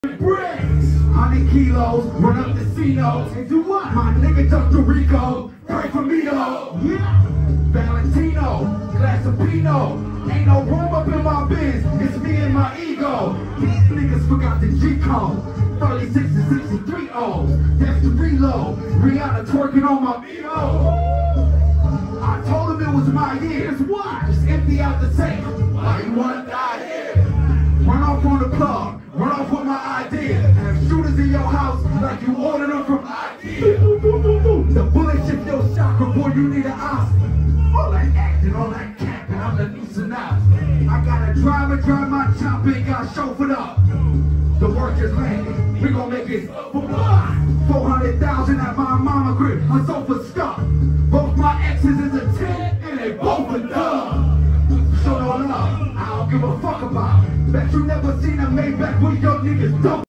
bricks, 100 kilos, run up the casino, and do what? My nigga jump to Rico, pray for me though. Yeah. Valentino, glass of Pinot, ain't no room up in my biz, it's me and my ego. These niggas forgot the G code, 36 and 63 O's, that's the reload, Rihanna twerking on my Vito. I told him it was my year, what? Just empty out the safe, why you wanna die here? Run off on the plug, run off with my idea. Have shooters in your house like you ordered them from IKEA. The bullet shift your chakra, boy, you need an Oscar. All that acting, all that capping, I'm the new synopsis. I got a driver, drive my chopper, and got chauffeured up. The work is landed, we gon' make it for what? 400,000 at my mama crib, my sofa stuck. Both my exes is a 10, and they both are dumb. Show no love, I don't give a fuck about it. Bet you never seen a Maybach with your niggas dumb.